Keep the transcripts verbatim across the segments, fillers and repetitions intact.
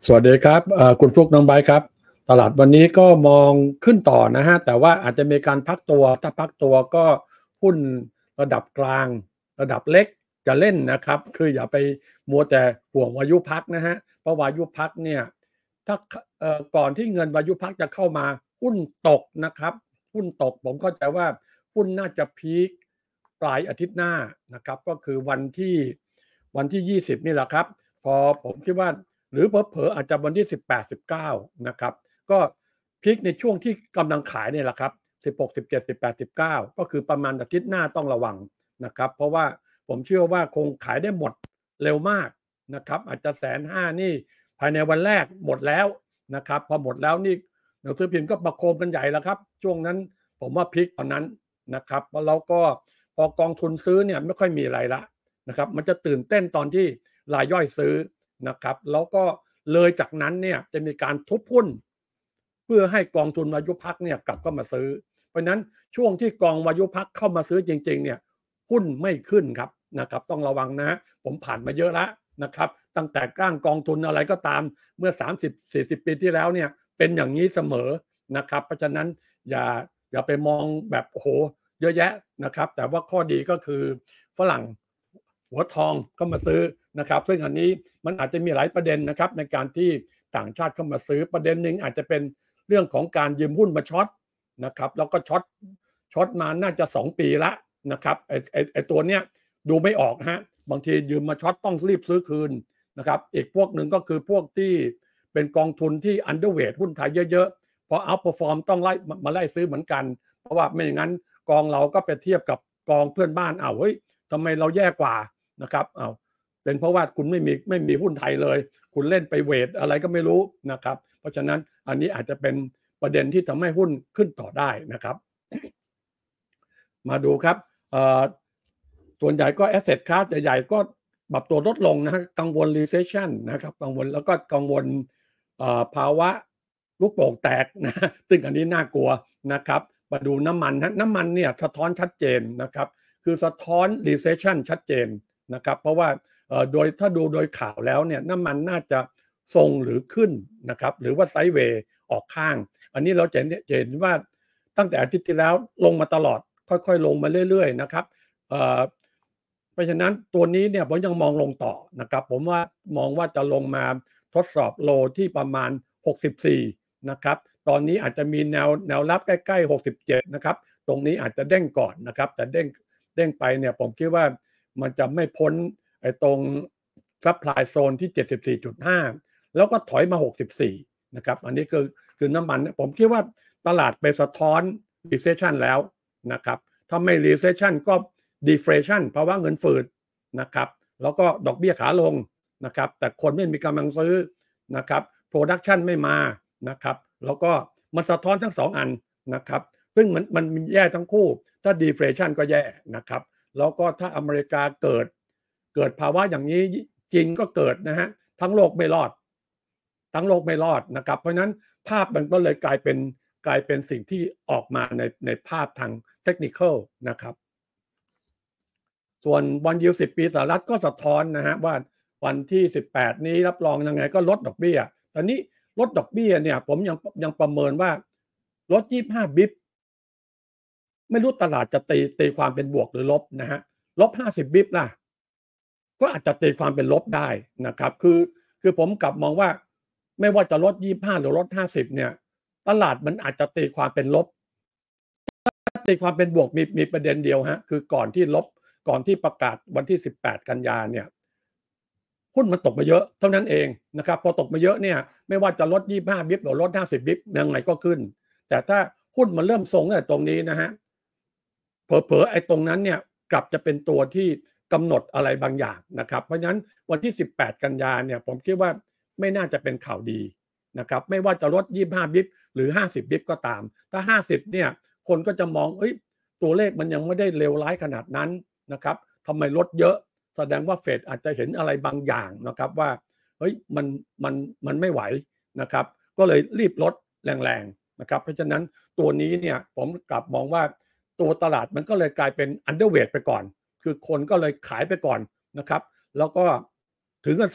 สวัสดีครับเอ่อคุณฟลุกน้องไบร์ทครับตลาดวันนี้ก็มองขึ้นต่อนะฮะแต่ว่าอาจจะมีการพักตัวถ้าพักตัวก็หุ้นระดับกลางระดับเล็กจะเล่นนะครับคืออย่าไปมัวแต่ห่วงวายุพักนะฮะเพราะวายุพักเนี่ยถ้าเอ่อก่อนที่เงินวายุพักจะเข้ามาหุ้นตกนะครับหุ้นตกผมเข้าใจว่าหุ้นน่าจะพีคปลายอาทิตย์หน้านะครับก็คือวันที่วันที่ยี่สิบนี่แหละครับพอผมคิดว่า หรือเผลอๆอาจจะวันที่สิบแปด สิบเก้านะครับก็พีคในช่วงที่กำลังขายเนี่ยแหละครับสิบหก สิบเจ็ด สิบแปด สิบเก้าก็คือประมาณอาทิตย์หน้าต้องระวังนะครับเพราะว่าผมเชื่อว่าคงขายได้หมดเร็วมากนะครับอาจจะแสนห้านี่ภายในวันแรกหมดแล้วนะครับพอหมดแล้วนี่หนังสือพิมพ์ก็ประโคมกันใหญ่แล้วครับช่วงนั้นผมว่าพีคตอนนั้นนะครับแล้วก็พอกองทุนซื้อเนี่ยไม่ค่อยมีอะไรละนะครับมันจะตื่นเต้นตอนที่รายย่อยซื้อ นะครับแล้วก็เลยจากนั้นเนี่ยจะมีการทุบหุ้นเพื่อให้กองทุนวายุพักเนี่ยกลับเข้ามาซื้อเพราะนั้นช่วงที่กองวายุพักเข้ามาซื้อจริงๆเนี่ยหุ้นไม่ขึ้นครับนะครับต้องระวังนะผมผ่านมาเยอะแล้วนะครับตั้งแต่ก้างกองทุนอะไรก็ตามเมื่อสามสิบ สี่สิบปีที่แล้วเนี่ยเป็นอย่างนี้เสมอนะครับเพราะฉะนั้นอย่าอย่าไปมองแบบโอ้โหเยอะแยะนะครับแต่ว่าข้อดีก็คือฝรั่งหัวทองก็มาซื้อนะครับซึ่งอันนี้มันอาจจะมีหลายประเด็นนะครับในการที่ต่างชาติเข้ามาซื้อประเด็นหนึ่งอาจจะเป็นเรื่องของการยืมหุ้นมาช็อตนะครับแล้วก็ช็อตช็อตมาน่าจะสองปีละนะครับไอ้ไอ้ไอ้ตัวเนี้ยดูไม่ออกฮะบางทียืมมาช็อตต้องรีบซื้อคืนนะครับอีกพวกหนึ่งก็คือพวกที่เป็นกองทุนที่อันเดอร์เวทหุ้นไทยเยอะๆพอเอาท์เพอร์ฟอร์มต้องไล่มาไล่ซื้อเหมือนกันเพราะว่าไม่อย่างนั้นกองเราก็ไปเทียบกับกองเพื่อนบ้านอ้าวเฮ้ยทำไมเราแย่กว่านะครับอ้าวเป็นเพราะว่าคุณไม่มีไม่มีหุ้นไทยเลยคุณเล่นไปเวทอะไรก็ไม่รู้นะครับเพราะฉะนั้นอันนี้อาจจะเป็นประเด็นที่ทำให้หุ้นขึ้นต่อได้นะครับมาดูครับส่วนใหญ่ก็ asset class ใหญ่ๆก็ปรับตัวลดลงนะฮะกังวล recession นะครับกังวลแล้วก็กังวลภาวะลูกโป่งแตกนะซึ่งอันนี้น่ากลัวนะครับมาดูน้ำมันฮะน้ำมันเนี่ยสะท้อนชัดเจนนะครับคือสะท้อน recession ชัดเจนนะครับเพราะว่าโดยถ้าดูโดยข่าวแล้วเนี่ยน้ำมันน่าจะทรงหรือขึ้นนะครับหรือว่าไซด์เวย์ออกข้างอันนี้เราจะเห็นว่าตั้งแต่อาทิตย์ที่แล้วลงมาตลอดค่อยๆลงมาเรื่อยๆนะครับเพราะฉะนั้นตัวนี้เนี่ยผมยังมองลงต่อนะครับผมว่ามองว่าจะลงมาทดสอบโลที่ประมาณหกสิบสี่นะครับตอนนี้อาจจะมีแนวแนวรับใกล้ๆหกสิบเจ็ดนะครับตรงนี้อาจจะเด้งก่อนนะครับแต่เด้งเด้งไปเนี่ยผมคิดว่ามันจะไม่พ้นไอ้ตรงซัพพลายโซนที่ เจ็ดสิบสี่จุดห้า แล้วก็ถอยมาหกสิบสี่นะครับอันนี้คือคือน้ำมันผมคิดว่าตลาดไปสะท้อน recession แล้วนะครับถ้าไม่ recession ก็ deflation ภาวะเงินฝืดนะครับแล้วก็ดอกเบี้ยขาลงนะครับแต่คนไม่มีกำลังซื้อนะครับ production ไม่มานะครับแล้วก็มันสะท้อนทั้งสองอันนะครับซึ่งมันมันแย่ทั้งคู่ถ้า deflation ก็แย่นะครับแล้วก็ถ้าอเมริกาเกิดเกิดภาวะอย่างนี้จีนก็เกิดนะฮะทั้งโลกไม่รอดทั้งโลกไม่รอดนะครับเพราะฉะนั้นภาพมันก็เลยกลายเป็นกลายเป็นสิ่งที่ออกมาในในภาพทางเทคนิคอลนะครับส่วนบอนด์ยิลด์สิบปีสหรัฐก็สะท้อนนะฮะว่าวันที่สิบแปดนี้รับรองยังไงก็ลดดอกเบี้ยตอนนี้ลดดอกเบี้ยเนี่ยผมยังยังประเมินว่าลดยี่สิบห้าบิปไม่รู้ตลาดจะตีตีความเป็นบวกหรือลบนะฮะลบห้าสิบบิปล่ะก็อาจจะตีความเป็นลบได้นะครับคือคือผมกลับมองว่าไม่ว่าจะลดยี่สิบห้าหรือลดห้าสิบเนี่ยตลาดมันอาจจะตีความเป็นลบตีความเป็นบวกมีมีประเด็นเดียวฮะคือก่อนที่ลบก่อนที่ประกาศวันที่สิบแปดกันยาเนี่ยหุ้นมันตกมาเยอะเท่านั้นเองนะครับพอตกมาเยอะเนี่ยไม่ว่าจะลดยี่สิบห้าบิปหรือลดห้าสิบบิปยังไงก็ขึ้นแต่ถ้าหุ้นมันเริ่มทรงตั้งแต่ตรงนี้นะฮะเผลอๆไอ้ตรงนั้นเนี่ยกลับจะเป็นตัวที่กำหนดอะไรบางอย่างนะครับเพราะฉะนั้นวันที่สิบแปดกันยาเนี่ยผมคิดว่าไม่น่าจะเป็นข่าวดีนะครับไม่ว่าจะลดยี่สิบห้าบิปหรือห้าสิบบิปก็ตามถ้าห้าสิบเนี่ยคนก็จะมองเอ้ยตัวเลขมันยังไม่ได้เลวร้ายขนาดนั้นนะครับทำไมลดเยอะแสดงว่าเฟดอาจจะเห็นอะไรบางอย่างนะครับว่าเฮ้ยมันมันมันไม่ไหวนะครับก็เลยรีบลดแรงๆนะครับเพราะฉะนั้นตัวนี้เนี่ยผมกลับมองว่าตัวตลาดมันก็เลยกลายเป็นอันเดอร์เวทไปก่อนคือคนก็เลยขายไปก่อนนะครับแล้วก็ถือเงินสด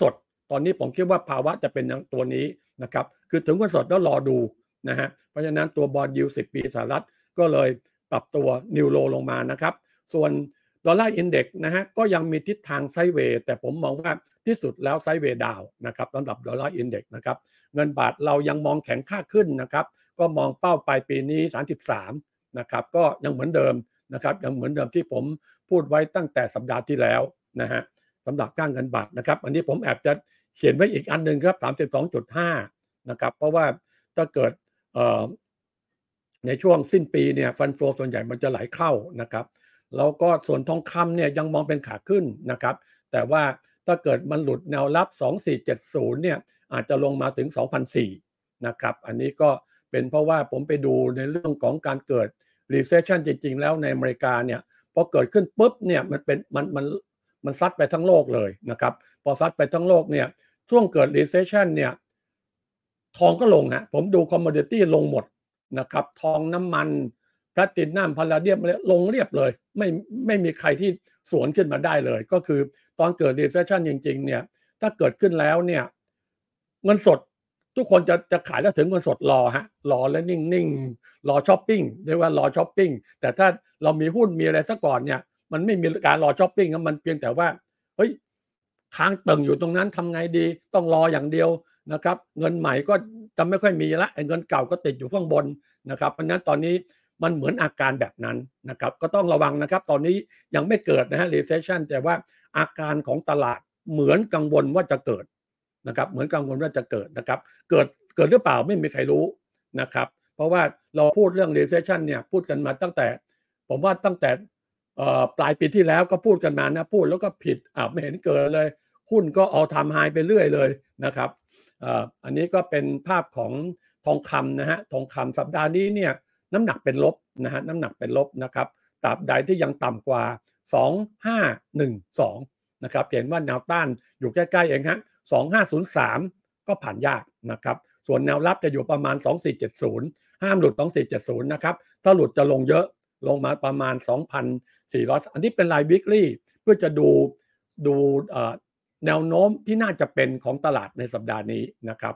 ตอนนี้ผมคิดว่าภาวะจะเป็นตัวนี้นะครับคือถึงเงินสดแล้วรอดูนะฮะเพราะฉะนั้นตัวบอนด์ยิลด์สิบปีสหรัฐก็เลยปรับตัวนิวโลลงมานะครับส่วนดอลลาร์อินเด็กซ์นะฮะก็ยังมีทิศทางไซด์เวย์แต่ผมมองว่าที่สุดแล้วไซด์เวย์ดาวนะครับสำหรับดอลลาร์อินเด็กซ์นะครับเงินบาทเรายังมองแข็งค่าขึ้นนะครับก็มองเป้าปลายปีนี้สามสิบสามนะครับก็ยังเหมือนเดิมนะครับยังเหมือนเดิมที่ผมพูดไว้ตั้งแต่สัปดาห์ที่แล้วนะฮะสำหรับค่าเงินบาทนะครับอันนี้ผมแอบจะเขียนไว้อีกอันหนึ่งครับ สามสิบสองจุดห้า นะครับเพราะว่าถ้าเกิดในช่วงสิ้นปีเนี่ยฟันโฟส่วนใหญ่มันจะไหลเข้านะครับแล้วก็ส่วนทองคำเนี่ยยังมองเป็นขาขึ้นนะครับแต่ว่าถ้าเกิดมันหลุดแนวรับสองพันสี่ร้อยเจ็ดสิบเนี่ยอาจจะลงมาถึง สองพันสี่ร้อย นะครับอันนี้ก็เป็นเพราะว่าผมไปดูในเรื่องของการเกิด recession จริงๆแล้วในอเมริกาเนี่ยพอเกิดขึ้นปุ๊บเนี่ยมันเป็นมันมันมันซัดไปทั้งโลกเลยนะครับพอซัดไปทั้งโลกเนี่ยช่วงเกิด recession เนี่ยทองก็ลงฮะผมดู commodity ลงหมดนะครับทองน้ำมันแพลตินัมพาลาเดียมลงเรียบเลยไม่ไม่มีใครที่สวนขึ้นมาได้เลยก็คือตอนเกิด recession จริงๆเนี่ยถ้าเกิดขึ้นแล้วเนี่ยเงินสดทุกคนจะจะขายแล้วถึงเงินสดรอฮะรอแล้วนิ่งๆรอช้อปปิ้งเรียกว่ารอช้อปปิ้งแต่ถ้าเรามีหุ้นมีอะไรซะก่อนเนี่ยมันไม่มีการรอช้อปปิ้งมันเพียงแต่ว่าเฮ้ยค้างตึงอยู่ตรงนั้นทำไงดีต้องรออย่างเดียวนะครับเงินใหม่ก็จะไม่ค่อยมีละเงินเก่าก็ติดอยู่ข้างบนนะครับเพราะนั้นตอนนี้มันเหมือนอาการแบบนั้นนะครับก็ต้องระวังนะครับตอนนี้ยังไม่เกิดนะฮะ recession แต่ว่าอาการของตลาดเหมือนกังวลว่าจะเกิดนะครับเหมือนกังวลว่าจะเกิดนะครับเกิดเกิดหรือเปล่าไม่มีใครรู้นะครับเพราะว่าเราพูดเรื่อง recession เนี่ยพูดกันมาตั้งแต่ผมว่าตั้งแต่ปลายปีที่แล้วก็พูดกันมานะพูดแล้วก็ผิดอ่าไม่เห็นเกิดเลยหุ้นก็เอาทำไฮไปเรื่อยเลยนะครับอันนี้ก็เป็นภาพของทองคำนะฮะทองคำสัปดาห์นี้เนี่ยน้ำหนักเป็นลบนะฮะน้ำหนักเป็นลบนะครับตราบใดที่ยังต่ำกว่าสองพันห้าร้อยสิบสองนะครับเห็นว่าแนวต้านอยู่ใกล้ๆเองฮะสองพันห้าร้อยสามก็ผ่านยากนะครับส่วนแนวรับจะอยู่ประมาณสองพันสี่ร้อยเจ็ดสิบห้ามหลุดสองพันสี่ร้อยเจ็ดสิบนะครับถ้าหลุดจะลงเยอะลงมาประมาณ สองพันสี่ร้อย อันนี้เป็นราย weekly เพื่อจะดูดูแนวโน้มที่น่าจะเป็นของตลาดในสัปดาห์นี้นะครับ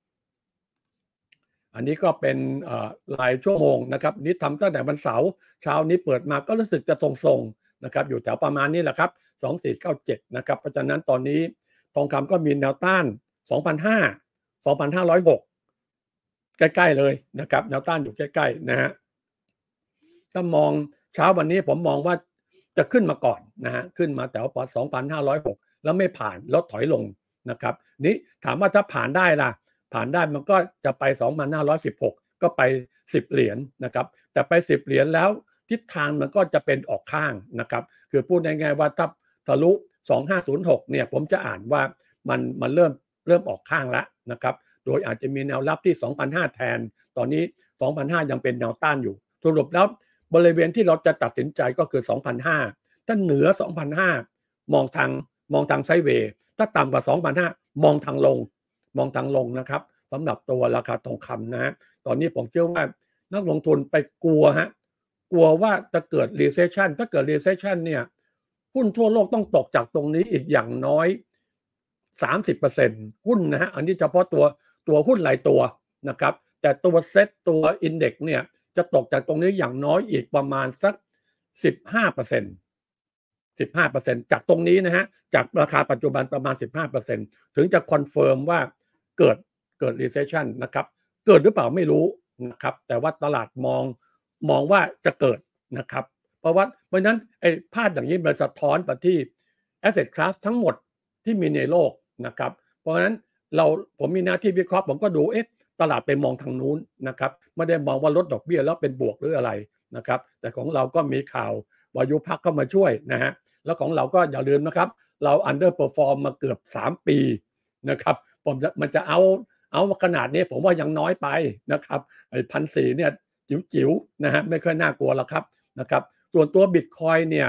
อันนี้ก็เป็นรายชั่วโมงนะครับนี่ทำตั้งแต่วันเสาร์เช้านี้เปิดมาก็รู้สึกจะทรงๆนะครับอยู่แถวประมาณนี้แหละครับสองพันสี่ร้อยเก้าสิบเจ็ดนะครับเพราะฉะนั้นตอนนี้ทองคำก็มีแนวต้าน สองพันห้าร้อย สองพันห้าร้อยหก ใกล้ๆเลยนะครับแนวต้านอยู่ใกล้ๆนะฮะถ้ามองเช้าวันนี้ผมมองว่าจะขึ้นมาก่อนนะฮะขึ้นมาแถวปอ สองพันห้าร้อยหก แล้วไม่ผ่านแล้วถอยลงนะครับนี่ถามว่าถ้าผ่านได้ล่ะผ่านได้มันก็จะไป สองพันห้าร้อยสิบหก ก็ไปสิบเหรียญ นะครับแต่ไปสิบเหรียญแล้วทิศทางมันก็จะเป็นออกข้างนะครับคือพูดง่ายๆว่าถ้าทะลุสองพันห้าร้อยหกเนี่ยผมจะอ่านว่ามันมันเริ่มเริ่มออกข้างแล้วนะครับโดยอาจจะมีแนวรับที่ สองพันห้าร้อย แทนตอนนี้ สองพันห้าร้อย ยังเป็นแนวต้านอยู่สรุปแล้วบริเวณที่เราจะตัดสินใจก็คือ สองพันห้าร้อย ถ้าเหนือ สองพันห้าร้อย มองทางมองทางไซด์เวย์ถ้าต่ำกว่า สองพันห้าร้อย มองทางลงมองทางลงนะครับสำหรับตัวราคาทองคำนะฮะตอนนี้ผมเชื่อว่านักลงทุนไปกลัวฮะกลัวว่าจะเกิด recession ถ้าเกิด recession เนี่ยหุ้นทั่วโลกต้องตกจากตรงนี้อีกอย่างน้อย สามสิบเปอร์เซ็นต์ หุ้นนะฮะอันนี้เฉพาะตัวตัวหุ้นรายตัวนะครับแต่ตัวเซ็ตตัวอินเด็กซ์เนี่ยจะตกจากตรงนี้อย่างน้อยอีกประมาณสัก สิบห้าเปอร์เซ็นต์สิบห้าเปอร์เซ็นต์ จากตรงนี้นะฮะจากราคาปัจจุบันประมาณ สิบห้าเปอร์เซ็นต์ ถึงจะคอนเฟิร์มว่าเกิดเกิด recession นะครับเกิดหรือเปล่าไม่รู้นะครับแต่ว่าตลาดมองมองว่าจะเกิดนะครับเพราะว่าเพราะนั้นไอ้ภาพอย่างนี้มันสะท้อนไปที่ asset class ทั้งหมดที่มีในโลกนะครับเพราะฉะนั้นเราผมมีหน้าที่วิเคราะห์ผมก็ดูเอ๊ะตลาดไปมองทางนู้นนะครับไม่ได้มองว่าลดดอกเบี้ยแล้วเป็นบวกหรืออะไรนะครับแต่ของเราก็มีข่าววายุพักเข้ามาช่วยนะฮะแล้วของเราก็อย่าลืมนะครับเรา underperform มาเกือบสามปีนะครับผมจะมันจะเอาเอาขนาดนี้ผมว่ายังน้อยไปนะครับไอ้พันสี่เนี่ยจิ๋วๆนะฮะไม่ค่อยน่ากลัวหรอกครับนะครับส่วนตัว Bitcoin เนี่ย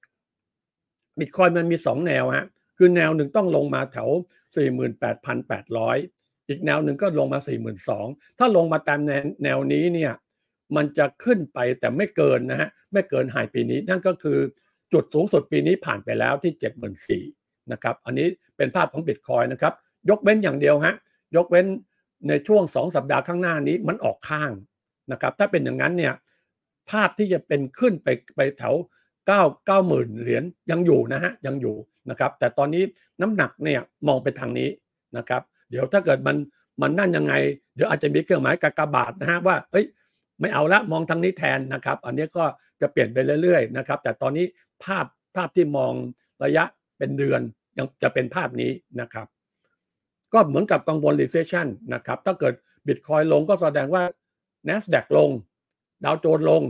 Bitcoin มันมีสองแนวฮะคือแนวหนึ่งต้องลงมาแถว สี่หมื่นแปดพันแปดร้อย อีกแนวหนึ่งก็ลงมา สี่หมื่นสองพัน ถ้าลงมาตามแนวแนวนี้เนี่ยมันจะขึ้นไปแต่ไม่เกินนะฮะไม่เกินไฮปีนี้นั่นก็คือจุดสูงสุดปีนี้ผ่านไปแล้วที่ เจ็ดหมื่นสี่พัน นะครับอันนี้เป็นภาพของ Bitcoin นะครับยกเว้นอย่างเดียวฮะยกเว้นในช่วงสองสัปดาห์ข้างหน้านี้มันออกข้างนะครับถ้าเป็นอย่างนั้นเนี่ยภาพที่จะเป็นขึ้นไปไปแถวเก้า เก้าหมื่นเหรียญยังอยู่นะฮะยังอยู่นะครับแต่ตอนนี้น้ำหนักเนี่ยมองไปทางนี้นะครับเดี๋ยวถ้าเกิดมันมันนั่นยังไงเดี๋ยวอาจจะมีเครื่องหมายกากบาทนะฮะว่าเอ้ยไม่เอาละมองทางนี้แทนนะครับอันนี้ก็จะเปลี่ยนไปเรื่อยๆนะครับแต่ตอนนี้ภาพภาพที่มองระยะเป็นเดือนยังจะเป็นภาพนี้นะครับก็เหมือนกับกังวล recession นะครับถ้าเกิด Bitcoin ลงก็แสดงว่า NASDAQ ลงดาวโจนส์ลง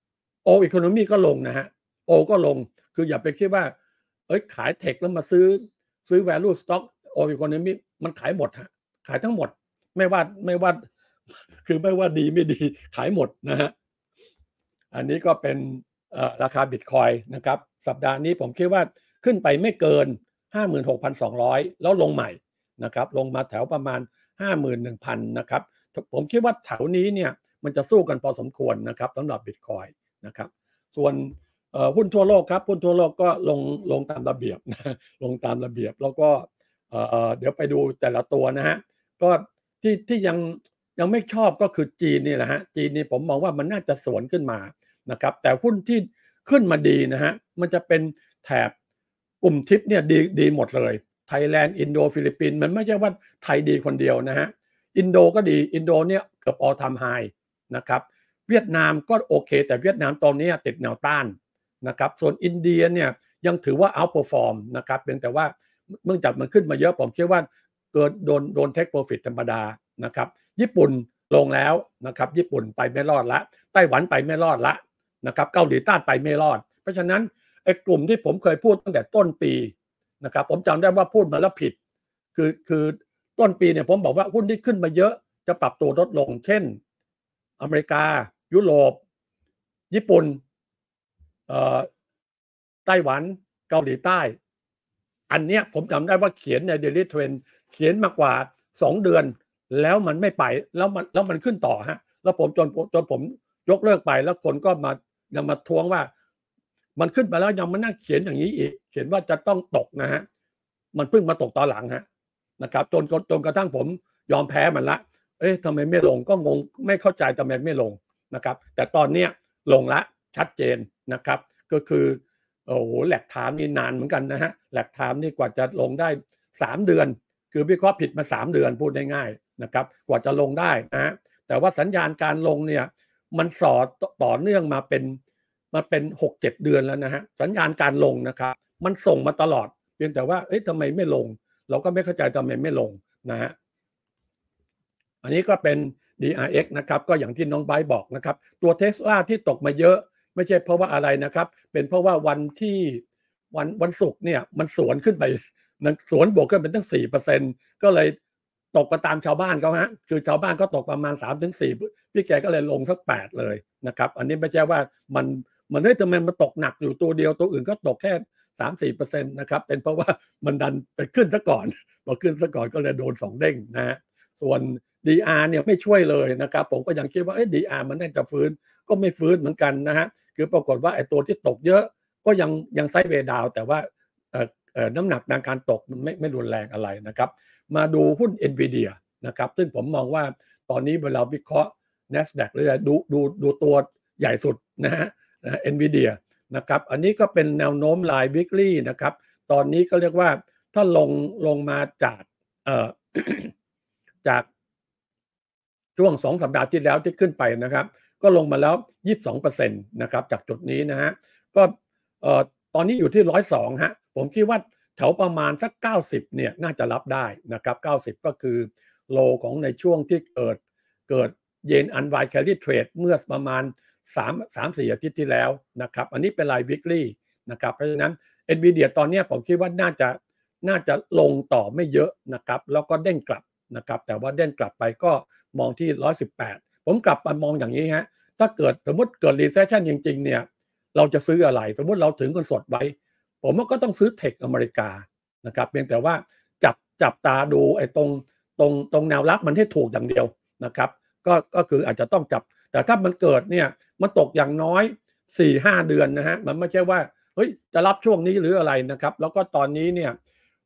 All Economy ก็ลงนะฮะ O ก็ลงคืออย่าไปคิดว่าเอ้ยขายเทคแล้วมาซื้อซื้อ value stock All Economy มันขายหมดฮะขายทั้งหมดไม่ว่าไม่ว่าคือไม่ว่าดีไม่ดีขายหมดนะฮะอันนี้ก็เป็นราคา Bitcoin นะครับสัปดาห์นี้ผมคิดว่าขึ้นไปไม่เกิน ห้าหมื่นหกพันสองร้อย แล้วลงใหม่นะครับลงมาแถวประมาณ ห้าหมื่นหนึ่งพัน นะครับผมคิดว่าแถวนี้เนี่ยมันจะสู้กันพอสมควรนะครับสำหรับ Bitcoin นะครับส่วนหุ้นทั่วโลกครับหุ้นทั่วโลกก็ลงลงตามระเบียบนะลงตามระเบียบแล้วก็เดี๋ยวไปดูแต่ละตัวนะฮะก็ที่ที่ยังยังไม่ชอบก็คือจีนนี่แหละฮะจีนนี่ผมมองว่ามันน่าจะสวนขึ้นมานะครับแต่หุ้นที่ขึ้นมาดีนะฮะมันจะเป็นแถบกลุ่มทิปเนี่ยดีดีหมดเลยไทยแลนด์อินโดฟิลิปปินส์มันไม่ใช่ว่าไทยดีคนเดียวนะฮะอินโดก็ดีอินโดเนี่ยเกือบ all time high นะครับเวียดนามก็โอเคแต่เวียดนามตอนนี้ติดแนวต้านนะครับส่วนอินเดียเนี่ยยังถือว่า outperform นะครับเพียงแต่ว่าเนื่องจากมันขึ้นมาเยอะผมเชื่อว่าเกิดโดนโดน take profit ธรรมดานะครับญี่ปุ่นลงแล้วนะครับญี่ปุ่นไปไม่รอดละไต้หวันไปไม่รอดละนะครับเกาหลีใต้ไปไม่รอดเพราะฉะนั้นไอ้กลุ่มที่ผมเคยพูดตั้งแต่ต้นปีนะครับผมจำได้ว่าพูดมาแล้วผิดคือคือต้นปีเนี่ยผมบอกว่าหุ้นที่ขึ้นมาเยอะจะปรับตัวลดลงเช่นอเมริกายุโรปญี่ปุ่นเอ่อไต้หวันเกาหลีใต้อันเนี้ยผมจำได้ว่าเขียนใน Daily Trend เขียนมากว่าสองเดือนแล้วมันไม่ไปแล้วมันแล้วมันขึ้นต่อฮะแล้วผมจนจนผมยกเลิกไปแล้วคนก็มายังมาท้วงว่ามันขึ้นไปแล้วยังมานั่งเขียนอย่างนี้อีกเขียนว่าจะต้องตกนะฮะมันเพิ่งมาตกตอนหลังฮะนะครับจนจนกระทั่งผมยอมแพ้มันละเอ๊ะทำไมไม่ลงก็งงไม่เข้าใจทำไมไม่ลงนะครับแต่ตอนเนี้ยลงละชัดเจนนะครับก็คือโอ้โหแหลกถามนี่นานเหมือนกันนะฮะแหลกถามนี่กว่าจะลงได้สามเดือนคือวิเคราะห์ผิดมาสามเดือนพูดง่ายๆนะครับกว่าจะลงได้นะฮะแต่ว่าสัญญาณการลงเนี่ยมันสอดต่อเนื่องมาเป็นมาเป็น หกเจ็ด เดือนแล้วนะฮะสัญญาณการลงนะครับมันส่งมาตลอดเพียงแต่ว่าเอ๊ะทำไมไม่ลงเราก็ไม่เข้าใจทำไมไม่ลงนะฮะอันนี้ก็เป็น ดี อาร์ เอ็กซ์ นะครับก็อย่างที่น้องไบร์ทบอกนะครับตัว Tesla ที่ตกมาเยอะไม่ใช่เพราะว่าอะไรนะครับเป็นเพราะว่าวันที่วันวันศุกร์เนี่ยมันสวนขึ้นไปสวนบวกขึ้นเป็นตั้ง สี่เปอร์เซ็นต์ ก็เลยตกไปตามชาวบ้านเขาฮะคือชาวบ้านก็ตกประมาณ สามถึงสี่ พี่แกก็เลยลงสักแปดเลยนะครับอันนี้ไม่ใช่ว่ามันมันเฮ้ยทำไมมันตกหนักอยู่ตัวเดียวตัวอื่นก็ตกแค่ สามถึงสี่เปอร์เซ็นต์ นะครับเป็นเพราะว่ามันดันไปขึ้นซะก่อนพอขึ้นซะก่อนก็เลยโดนสองเด้งนะฮะส่วน ดี อาร์ เนี่ยไม่ช่วยเลยนะครับผมก็ยังคิดว่าเอ้ย ดี อาร์ มันน่าจะฟื้นก็ไม่ฟื้นเหมือนกันนะฮะคือปรากฏว่าไอ้ตัวที่ตกเยอะก็ยังยังไซด์เวย์ดาวแต่ว่าเอ่อเอ่อน้ำหนักในการตกมันไม่ไม่รุนแรงอะไรนะครับมาดูหุ้น Nvidia นะครับซึ่งผมมองว่าตอนนี้เวลาวิเคราะห์ NASDAQ หรือดูดูดูตัวใหญ่สุดนะฮะ Nvidia นะครับอันนี้ก็เป็นแนวโน้มราย weekly นะครับตอนนี้ก็เรียกว่าถ้าลงลงมาจากเอ่อ จากช่วงสองสัปดาห์ที่แล้วที่ขึ้นไปนะครับก็ลงมาแล้ว ยี่สิบสองเปอร์เซ็นต์ นะครับจากจุดนี้นะฮะก็เอ่อตอนนี้อยู่ที่หนึ่งร้อยสองฮะผมคิดว่าแถวประมาณสักเก้าสิบเนี่ยน่าจะรับได้นะครับเก้าสิบก็คือโลของในช่วงที่เกิดเกิดเยนอันไวแคลรี่เทรดเมื่อประมาณสาม สาม สี่อาทิตย์ที่แล้วนะครับอันนี้เป็นราย weekly นะครับเพราะฉะนั้น Nvidia ตอนนี้ผมคิดว่าน่าจะน่าจะลงต่อไม่เยอะนะครับแล้วก็เด้งกลับนะครับแต่ว่าเด้งกลับไปก็มองที่หนึ่งร้อยสิบแปดผมกลับมามองอย่างนี้ฮะถ้าเกิดสมมติเกิด recession จริงๆเนี่ยเราจะซื้ออะไรสมมติเราถึงเงินสดไว้ผมว่าก็ต้องซื้อเทคอเมริกานะครับเพียงแต่ว่าจับจับตาดูไอ้ตรงตรงตรงแนวรับมันให้ถูกอย่างเดียวนะครับก็ก็คืออาจจะต้องจับแต่ถ้ามันเกิดเนี่ยมันตกอย่างน้อย สี่ห้า เดือนนะฮะมันไม่ใช่ว่าเฮ้ยจะรับช่วงนี้หรืออะไรนะครับแล้วก็ตอนนี้เนี่ย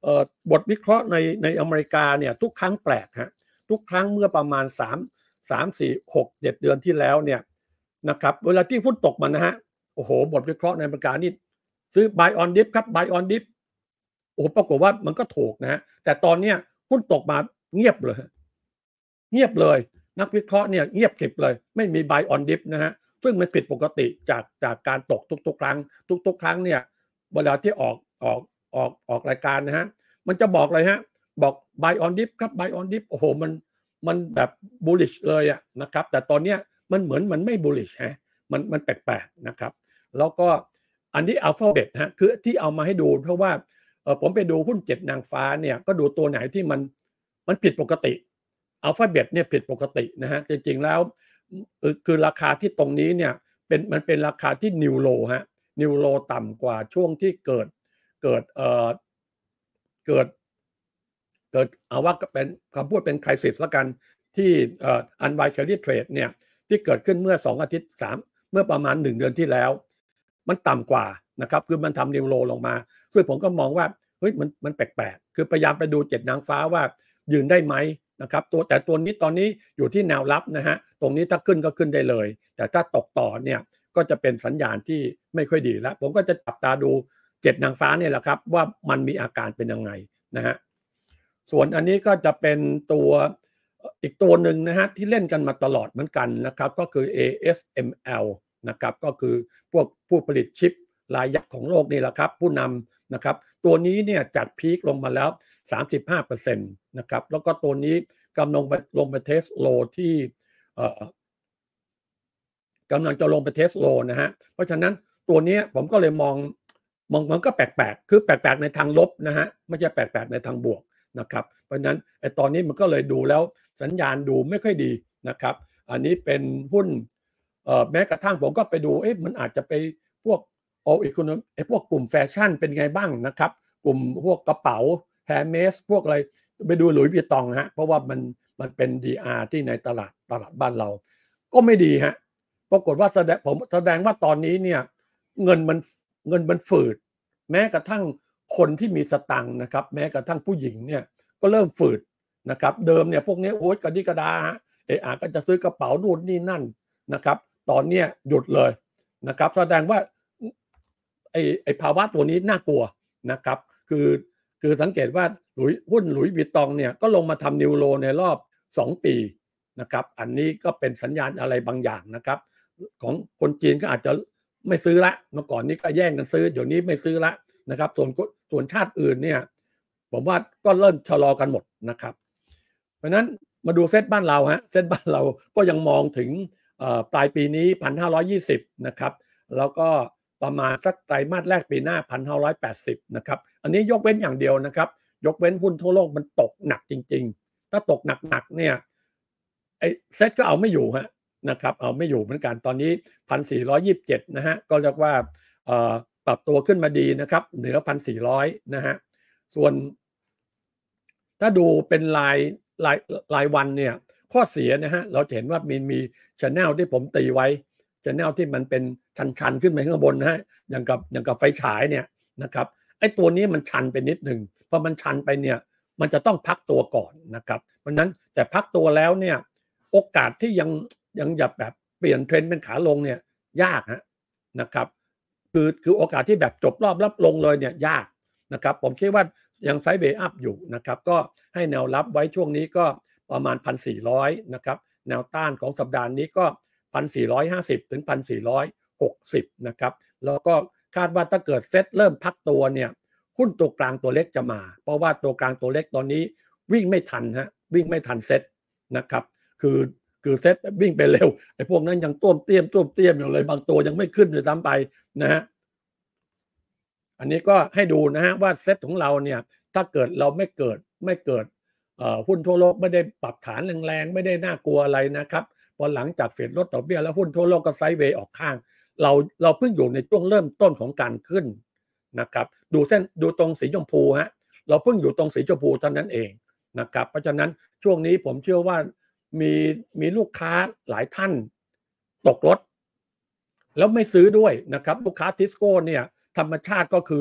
เอ่อบทวิเคราะห์ในในอเมริกาเนี่ยทุกครั้งแปลกฮะทุกครั้งเมื่อประมาณสาม สาม สี่ หก เจ็ดเดือนที่แล้วเนี่ยนะครับเวลาที่หุ้นตกมานะฮะโอ้โหบทวิเคราะห์ในอเมริกานี่ซื้อ buy on dip ครับ buy on dip โอ้โหปรากฏว่ามันก็ถูกนะฮะแต่ตอนเนี้ยหุ้นตกมาเงียบเลยเงียบเลยนักวิเคราะห์เนี่ยเงียบกริบเลยไม่มี buy on dip นะฮะซึ่งมันผิดปกติจากจากการตกทุกๆครั้งทุกๆครั้งเนี่ยเวลาที่ออกออกออกออกรายการนะฮะมันจะบอกเลยฮะบอก buy on dip ครับ buy on dip โอ้โหมันมันแบบ bullish เลยอะนะครับแต่ตอนเนี้ยมันเหมือนมันไม่ bullish ฮะมันมันแปลกๆนะครับแล้วก็อันนี้ Alphabet ฮะคือที่เอามาให้ดูเพราะว่าเอ่อผมไปดูหุ้นเจ็ดนางฟ้าเนี่ยก็ดูตัวไหนที่มันมันผิดปกติ Alphabet เนี่ยผิดปกตินะฮะจริงๆแล้วคือราคาที่ตรงนี้เนี่ยเป็นมันเป็นราคาที่ New Low ฮะ New Low ต่ำกว่าช่วงที่เกิดเกิดเอ่อเกิดเกิดเอาว่าเป็นคำพูดเป็น crisis แล้วกันที่เอ่อ unwind carry trade เนี่ยที่เกิดขึ้นเมื่อสองอาทิตย์สามเมื่อประมาณหนึ่งเดือนที่แล้วมันต่ำกว่านะครับคือมันทำ New Low ลงมาซึ่งผมก็มองว่าเฮ้ยมันมันแปลกๆคือพยายามไปดูเจ็ดนางฟ้าว่ายืนได้ไหมนะครับตัวแต่ตัวนี้ตอนนี้อยู่ที่แนวรับนะฮะตรงนี้ถ้าขึ้นก็ขึ้นได้เลยแต่ถ้าตกต่อเนี่ยก็จะเป็นสัญญาณที่ไม่ค่อยดีแล้วผมก็จะจับตาดูเจ็ดนางฟ้าเนี่ยแหละครับว่ามันมีอาการเป็นยังไงนะฮะส่วนอันนี้ก็จะเป็นตัวอีกตัวหนึ่งนะฮะที่เล่นกันมาตลอดเหมือนกันนะครับก็คือ เอ เอส เอ็ม แอล นะครับก็คือพวกผู้ผลิตชิปรายยักษ์ของโลกนี่แหละครับผู้นำนะครับตัวนี้เนี่ยจัดพีคลงมาแล้ว สามสิบห้าเปอร์เซ็นต์ นะครับแล้วก็ตัวนี้กำลังไปลงไปเทสโลที่เอ่อกำลังจะลงไปเทสโลนะฮะเพราะฉะนั้นตัวนี้ผมก็เลยมองมองมันก็แปลกๆคือแปลกๆในทางลบนะฮะไม่ใช่แปลกๆในทางบวกนะครับเพราะฉะนั้นไอ้ตอนนี้มันก็เลยดูแล้วสัญญาณดูไม่ค่อยดีนะครับอันนี้เป็นหุ้นเอ่อแม้กระทั่งผมก็ไปดูเอ๊ะมันอาจจะไปพวก all economic ไอ้พวกกลุ่มแฟชั่นเป็นไงบ้างนะครับกลุ่มพวกกระเป๋าแฮร์เมสพวกอะไรไปดูหลุยส์วิตตองฮะเพราะว่ามันมันเป็น ดี อาร์ ที่ในตลาดตลาดบ้านเราก็ไม่ดีฮะปรากฏว่าแสดงผมแสดงว่าตอนนี้เนี่ยเงินมันเงินมันฝืดแม้กระทั่งคนที่มีสตังค์นะครับแม้กระทั่งผู้หญิงเนี่ยก็เริ่มฝืดนะครับเดิมเนี่ยพวกนี้โอ๊ยกระดิกระดาฮะเอะอะก็จะซื้อกระเป๋านู่นนี่นั่นนะครับตอนเนี้ยหยุดเลยนะครับแสดงว่าไอ้ไอ้ภาวะตัวนี้น่ากลัวนะครับคือคือสังเกตว่าหลุยหุ้นหลุยส์วิตตองเนี่ยก็ลงมาทำนิวโลในรอบสองปีนะครับอันนี้ก็เป็นสัญญาณอะไรบางอย่างนะครับของคนจีนก็อาจจะไม่ซื้อละเมื่อก่อนนี้ก็แย่งกันซื้อเดี๋ยวนี้ไม่ซื้อละนะครับส่วนส่วนชาติอื่นเนี่ยผมว่าก็เริ่มชะลอกันหมดนะครับเพราะฉะนั้นมาดูเซ็ตบ้านเราฮะเซ็ตบ้านเราก็ยังมองถึงปลายปีนี้ หนึ่งพันห้าร้อยยี่สิบ นะครับแล้วก็ประมาณสักไตรมาสแรกปีหน้า หนึ่งพันห้าร้อยแปดสิบ นะครับอันนี้ยกเว้นอย่างเดียวนะครับยกเว้นหุ้นทั่วโลกมันตกหนักจริงๆถ้าตกหนักๆเนี่ยไอ้เซ็ตก็เอาไม่อยู่ฮะนะครับเอาไม่อยู่เหมือนกันตอนนี้ หนึ่งพันสี่ร้อยยี่สิบเจ็ด นะฮะก็เรียกว่าเอ่อปรับตัวขึ้นมาดีนะครับเหนือ หนึ่งพันสี่ร้อย นะฮะส่วนถ้าดูเป็นรายรายรายวันเนี่ยข้อเสียนะฮะเราจะเห็นว่ามีมี channel ที่ผมตีไว้ channel ที่มันเป็นชันๆขึ้นไปข้างบนนะฮะอย่างกับอย่างกับไฟฉายเนี่ยนะครับไอ้ตัวนี้มันชันไปนิดหนึ่งพอมันชันไปเนี่ยมันจะต้องพักตัวก่อนนะครับเพราะนั้นแต่พักตัวแล้วเนี่ยโอกาสที่ยังยังหยับแบบเปลี่ยนเทรนด์เป็นขาลงเนี่ยยากฮะนะครับคือคือโอกาสที่แบบจบรอบรับลงเลยเนี่ยยากนะครับผมคิดว่ายังไซด์เวย์อัพอยู่นะครับก็ให้แนวรับไว้ช่วงนี้ก็ประมาณ หนึ่งพันสี่ร้อย นะครับแนวต้านของสัปดาห์นี้ก็ หนึ่งพันสี่ร้อยห้าสิบ ถึง หนึ่งพันสี่ร้อยหกสิบ นะครับแล้วก็คาดว่าถ้าเกิดเซ็ตเริ่มพักตัวเนี่ยหุ้นตัวกลางตัวเล็กจะมาเพราะว่าตัวกลางตัวเล็กตอนนี้วิ่งไม่ทันฮะวิ่งไม่ทันเซ็ตนะครับคือคือเซ็ตวิ่งไปเร็วไอ้พวกนั้นยังต้วมเตี้ยมต้วมเตี้ยมอยู่เลยบางตัวยังไม่ขึ้นเลยซ้ำไปนะฮะอันนี้ก็ให้ดูนะฮะว่าเซ็ตของเราเนี่ยถ้าเกิดเราไม่เกิดไม่เกิดหุ้นทั่วโลกไม่ได้ปรับฐานแรงๆไม่ได้น่ากลัวอะไรนะครับพอหลังจากเฟดลดดอกเบี้ยแล้วหุ้นทั่วโลกก็ไซด์เวย์ออกข้างเราเราเพิ่งอยู่ในช่วงเริ่มต้นของการขึ้นนะครับดูเส้นดูตรงสีชมพูฮะเราเพิ่งอยู่ตรงสีชมพูเท่านั้นเองนะครับเพราะฉะนั้นช่วงนี้ผมเชื่อว่ามีมีลูกค้าหลายท่านตกรถแล้วไม่ซื้อด้วยนะครับลูกค้าทิสโก้เนี่ยธรรมชาติก็คือ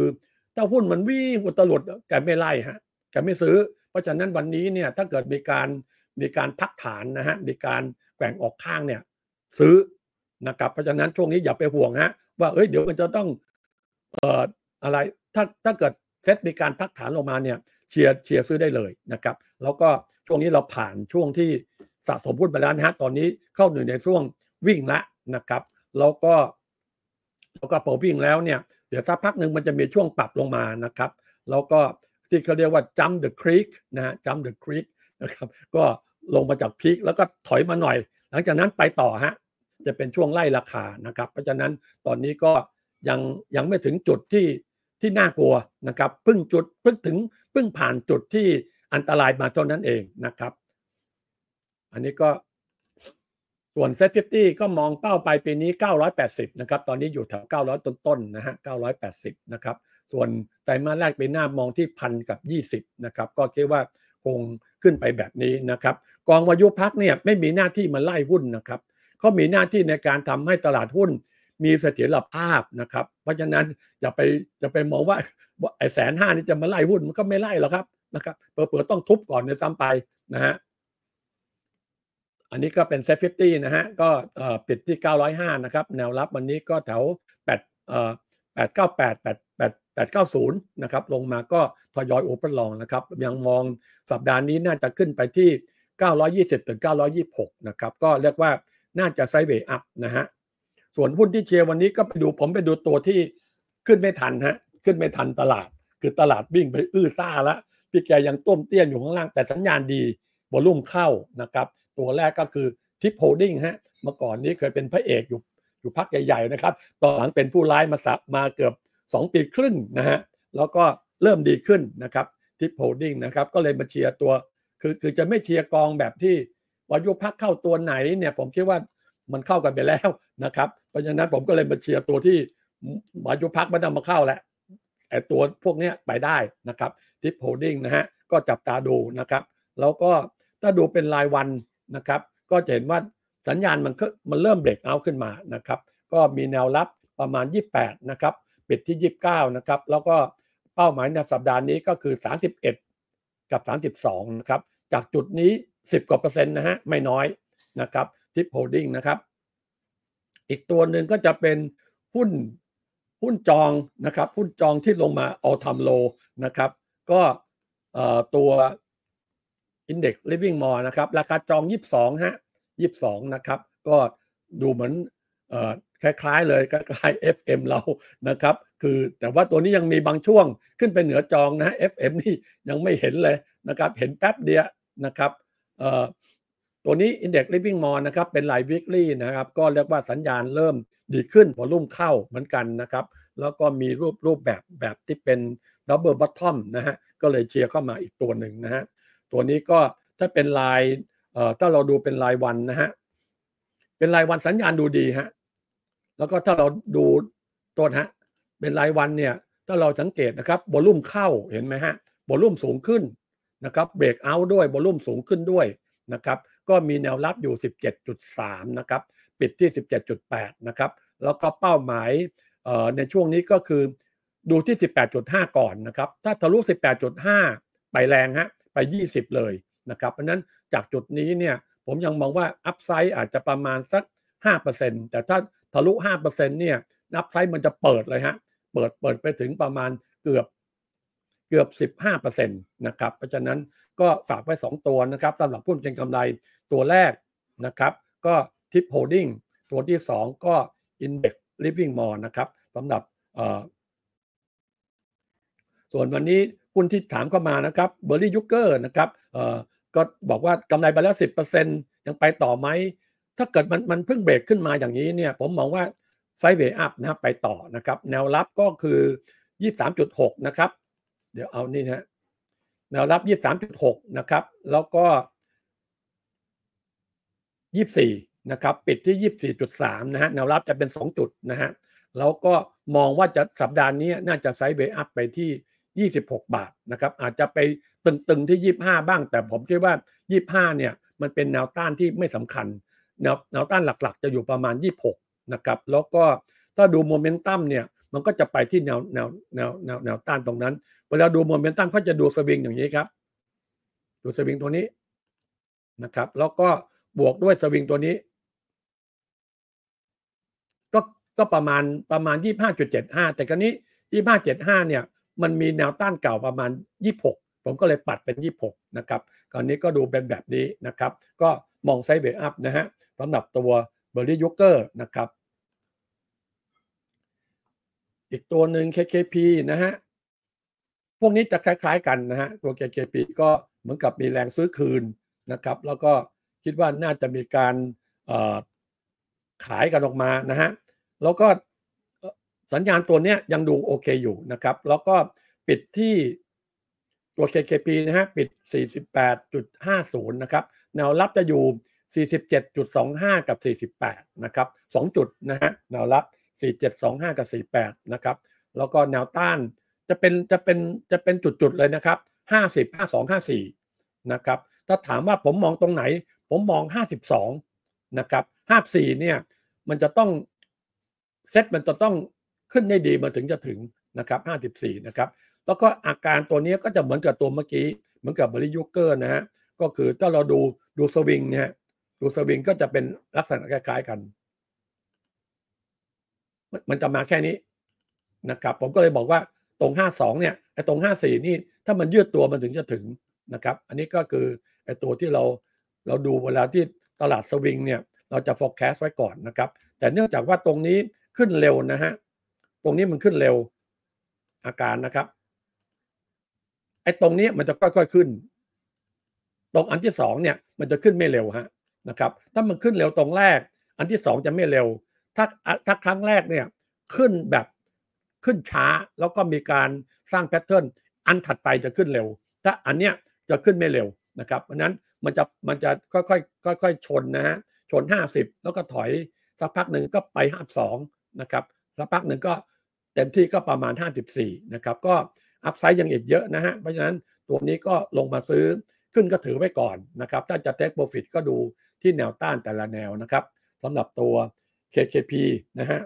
ถ้าหุ้นมันวิ่งอุตลุดแกไม่ไล่ฮะแกไม่ซื้อเพราะฉะนั้นวันนี้เนี่ยถ้าเกิดมีการมีการพักฐานนะฮะมีการแกว่งออกข้างเนี่ยซื้อนะครับเพราะฉะนั้นช่วงนี้อย่าไปห่วงฮะว่าเอ้ยเดี๋ยวมันจะต้องเอ่ออะไรถ้าถ้าเกิดเซตมีการพักฐานลงมาเนี่ยเชียร์เชียร์ซื้อได้เลยนะครับแล้วก็ช่วงนี้เราผ่านช่วงที่สะสมหุ้นไปแล้วนะฮะตอนนี้เข้าอยู่ในช่วงวิ่งแล้วนะครับแล้วก็แล้วก็พอวิ่งแล้วเนี่ยเดี๋ยวสักพักหนึ่งมันจะมีช่วงปรับลงมานะครับแล้วก็ที่เขาเรียกว่า jump the creek นะฮะ jump the creek นะครับก็ลงมาจากพีคแล้วก็ถอยมาหน่อยหลังจากนั้นไปต่อฮะจะเป็นช่วงไล่ราคานะครับเพราะฉะนั้นตอนนี้ก็ยังยังไม่ถึงจุดที่ที่น่ากลัวนะครับเพิ่งจุดเพิ่งถึงเพิ่งผ่านจุดที่อันตรายมาเท่านั้นเองนะครับอันนี้ก็ส่วน เซ็ต ห้าสิบ ก็มองเป้าไปปีนี้เก้าร้อยแปดสิบนะครับตอนนี้อยู่แถวเก้าร้อยต้นๆนะฮะเก้าร้อยแปดสิบนะครับส่วนไตรมาสแรกปีหน้ามองที่พันกับยี่สิบนะครับก็คิดว่าคงขึ้นไปแบบนี้นะครับกองวายุพักเนี่ยไม่มีหน้าที่มาไล่หุ้นนะครับเขามีหน้าที่ในการทำให้ตลาดหุ้นมีเสถียรภาพนะครับเพราะฉะนั้นอย่าไปอย่าไปมองว่าไอ้แสนห้านี่จะมาไล่หุ้นมันก็ไม่ไล่หรอกครับนะครับเผื่อๆต้องทุบก่อนในซ้ำไปนะฮะอันนี้ก็เป็น เซ็ต ห้าสิบ นะฮะก็ปิดที่เก้าร้อยห้านะครับแนวรับวันนี้ก็แถวแปดเอ่อแปดเก้าแปด แปด แปด แปดเก้าศูนย์นะครับลงมาก็ทยอยโอเพ่นลองนะครับยังมองสัปดาห์นี้น่าจะขึ้นไปที่เก้าร้อยยี่สิบถึงเก้าร้อยยี่สิบหกนะครับก็เรียกว่าน่าจะไซด์เวย์อัพนะฮะส่วนหุ้นที่เชียร์วันนี้ก็ไปดูผมไปดูตัวที่ขึ้นไม่ทันฮะขึ้นไม่ทันตลาดคือตลาดวิ่งไปอื้อซ่าแล้วพี่แกยังต้มเตี้ยนอยู่ข้างล่างแต่สัญญาณดีวอลุ่มเข้านะครับตัวแรกก็คือทิปโฮลดิ้งฮะเมื่อก่อนนี้เคยเป็นพระเอกอยู่อยู่พักใหญ่ๆนะครับตอนหลังเป็นผู้ร้ายมาสับมาเกือบสองปีครึ่งนะฮะแล้วก็เริ่มดีขึ้นนะครับทิปโฮลดิ้งนะครับก็เลยมาเชียร์ตัวคือคือจะไม่เชียร์กองแบบที่วายุพักเข้าตัวไหนเนี่ยผมคิดว่ามันเข้ากันไปแล้วนะครับเพราะฉะนั้นผมก็เลยมาเชียร์ตัวที่วายุพักไม่ต้องมาเข้าแล้วไอ้ตัวพวกนี้ไปได้นะครับทิปโฮลดิ้งนะฮะก็จับตาดูนะครับแล้วก็ถ้าดูเป็นรายวันนะครับก็จะเห็นว่าสัญญาณมันมันเริ่มเบรกเอาท์ขึ้นมานะครับก็มีแนวรับประมาณยี่สิบแปดนะครับปิดที่ยี่สิบเก้านะครับแล้วก็เป้าหมายในสัปดาห์นี้ก็คือสามสิบเอ็ดกับสามสิบสองนะครับจากจุดนี้สิบกว่าเปอร์เซ็นต์นะฮะไม่น้อยนะครับทิปโฮลดิ้งนะครับอีกตัวหนึ่งก็จะเป็นหุ้นหุ้นจองนะครับหุ้นจองที่ลงมาเอาทำโลนะครับก็ตัวIndex Living Mall นะครับราคาจองยี่สิบสองฮะยี่สิบสองนะครับก็ดูเหมือนเอ่อคล้ายๆเลยคล้ายๆ เอฟ เอ็ม เรานะครับคือแต่ว่าตัวนี้ยังมีบางช่วงขึ้นไปเหนือจองนะ เอฟ เอ็ม นี่ยังไม่เห็นเลยนะครับเห็นแป๊บเดียวนะครับเอ่อตัวนี้ Index Living Mall นะครับเป็นราย weekly นะครับก็เรียกว่าสัญญาณเริ่มดีขึ้นวอลุ่มเข้าเหมือนกันนะครับแล้วก็มีรูปรูปแบบแบบที่เป็น Double Bottom นะฮะก็เลยเชียร์เข้ามาอีกตัวหนึ่งนะฮะตัวนี้ก็ถ้าเป็นรายเอ่อถ้าเราดูเป็นรายวันนะฮะเป็นรายวันสัญญาณดูดีฮะแล้วก็ถ้าเราดูตัวฮะเป็นรายวันเนี่ยถ้าเราสังเกตนะครับวอลุ่มเข้าเห็นไหมฮะวอลุ่มสูงขึ้นนะครับเบรกเอาท์ด้วยวอลุ่มสูงขึ้นด้วยนะครับก็มีแนวรับอยู่ สิบเจ็ดจุดสาม นะครับปิดที่ สิบเจ็ดจุดแปด นะครับแล้วก็เป้าหมายเอ่อในช่วงนี้ก็คือดูที่ สิบแปดจุดห้า ก่อนนะครับถ้าทะลุ สิบแปดจุดห้า ไปแรงฮะไปยี่สิบเลยนะครับเพราะนั้นจากจุดนี้เนี่ยผมยังมองว่าอัพไซด์อาจจะประมาณสัก ห้าเปอร์เซ็นต์ แต่ถ้าทะลุ ห้าเปอร์เซ็นต์ เนี่ยอัพไซด์มันจะเปิดเลยฮะเปิดเปิดไปถึงประมาณเกือบเกือบ สิบห้าเปอร์เซ็นต์ นะครับเพราะฉะนั้นก็ฝากไว้สองตัวนะครับสำหรับหุ้นเก็งกำไรตัวแรกนะครับก็ทิปโฮลดิ้งตัวที่สองก็ Index Living Mall นะครับสำหรับเอ่อส่วนวันนี้หุ้นที่ถามเข้ามานะครับเบอร์รี่ยูเกอร์นะครับเอ่อก็บอกว่ากำไรไปแล้ว สิบเปอร์เซ็นต์ ยังไปต่อไหมถ้าเกิดมันมันเพิ่งเบรกขึ้นมาอย่างนี้เนี่ยผมมองว่าไซด์เวย์อัพนะครับไปต่อนะครับแนวรับก็คือ ยี่สิบสามจุดหก นะครับเดี๋ยวเอานี่นะแนวรับ ยี่สิบสามจุดหก นะครับแล้วก็ยี่สิบสี่นะครับปิดที่ ยี่สิบสี่จุดสาม นะฮะแนวรับจะเป็นสองจุดนะฮะแล้วก็มองว่าจะสัปดาห์นี้น่าจะไซด์เวย์อัพไปที่ยี่สิบหกบาทนะครับอาจจะไปตึงๆที่ยี่สิบห้าบ้างแต่ผมคิดว่ายี่สิบห้าเนี่ยมันเป็นแนวต้านที่ไม่สำคัญแนวแนวต้านหลักๆจะอยู่ประมาณยี่สิบหกนะครับแล้วก็ถ้าดูโมเมนตัมเนี่ยมันก็จะไปที่แนวแนวแนวแนวแนวต้านตรงนั้นเวลาดูโมเมนตัมเขาจะดูสวิงอย่างนี้ครับดูสวิงตัวนี้นะครับแล้วก็บวกด้วยสวิงตัวนี้ก็ก็ประมาณประมาณ ยี่สิบห้าจุดเจ็ดห้า แต่คราวนี้ ยี่สิบห้าจุดเจ็ดห้า เนี่ยมันมีแนวต้านเก่าประมาณยี่สิบหกผมก็เลยปัดเป็นยี่สิบหกนะครับคราวนี้ก็ดูเป็นแบบนี้นะครับก็มองไซด์เวย์อัพนะฮะสำหรับตัว Berry Yucker นะครับอีกตัวหนึ่ง เค เค พี นะฮะพวกนี้จะคล้ายๆกันนะฮะตัว เค เค พี ก็เหมือนกับมีแรงซื้อคืนนะครับแล้วก็คิดว่าน่าจะมีการขายกันออกมานะฮะแล้วก็สัญญาณตัวนี้ยังดูโอเคอยู่นะครับแล้วก็ปิดที่ตัว เค เค พี นะฮะปิด สี่สิบแปดจุดห้าศูนย์ นะครับแนวรับจะอยู่ สี่สิบเจ็ดจุดสองห้า กับ สี่สิบแปด นะครับสองจุดนะฮะแนวรับ สี่สิบเจ็ดจุดสองห้า กับ สี่สิบแปด นะครับแล้วก็แนวต้านจะเป็นจะเป็นจะเป็นจุดๆเลยนะครับห้าสิบ ห้าสิบสอง ห้าสิบสี่นะครับถ้าถามว่าผมมองตรงไหนผมมองห้าสิบสองนะครับห้าสิบสี่เนี่ยมันจะต้องเซ็ตมันจะต้องขึ้นได้ดีมาถึงจะถึงนะครับห้าสิบสี่นะครับแล้วก็อาการตัวนี้ก็จะเหมือนกับตัวเมื่อกี้เหมือนกับ Berry Yucker นะฮะก็คือถ้าเราดูดูสวิงเนี่ยดูสวิงก็จะเป็นลักษณะคล้ายๆกันมันจะมาแค่นี้นะครับผมก็เลยบอกว่าตรงห้าสิบสองเนี่ยไอ้ตรงห้าสิบสี่นี่ถ้ามันยืดตัวมันถึงจะถึงนะครับอันนี้ก็คือไอ้ตัวที่เราเราดูเวลาที่ตลาดสวิงเนี่ยเราจะ forecast ไว้ก่อนนะครับแต่เนื่องจากว่าตรงนี้ขึ้นเร็วนะฮะตรงนี้มันขึ้นเร็วอาการนะครับไอ้ตรงนี้มันจะค่อยๆขึ้นตรงอันที่สองเนี่ยมันจะขึ้นไม่เร็วฮะนะครับถ้ามันขึ้นเร็วตรงแรกอันที่สองจะไม่เร็วถ้าถ้าครั้งแรกเนี่ยขึ้นแบบขึ้นช้าแล้วก็มีการสร้างแพทเทิร์นอันถัดไปจะขึ้นเร็วถ้าอันเนี้ยจะขึ้นไม่เร็วนะครับเพราะนั้นมันจะมันจะค่อยๆค่อยๆชนนะฮะชนห้าสิบแล้วก็ถอยสักพักหนึ่งก็ไปห้าสิบสองนะครับสักพักหนึ่งก็เต็มที่ก็ประมาณห้าสิบสี่นะครับก็อัพไซด์ยังอีกเยอะนะฮะเพราะฉะนั้นตัวนี้ก็ลงมาซื้อขึ้นก็ถือไว้ก่อนนะครับถ้าจะเทคโปรฟิตก็ดูที่แนวต้านแต่ละแนวนะครับสำหรับตัว เค เค พี นะฮะ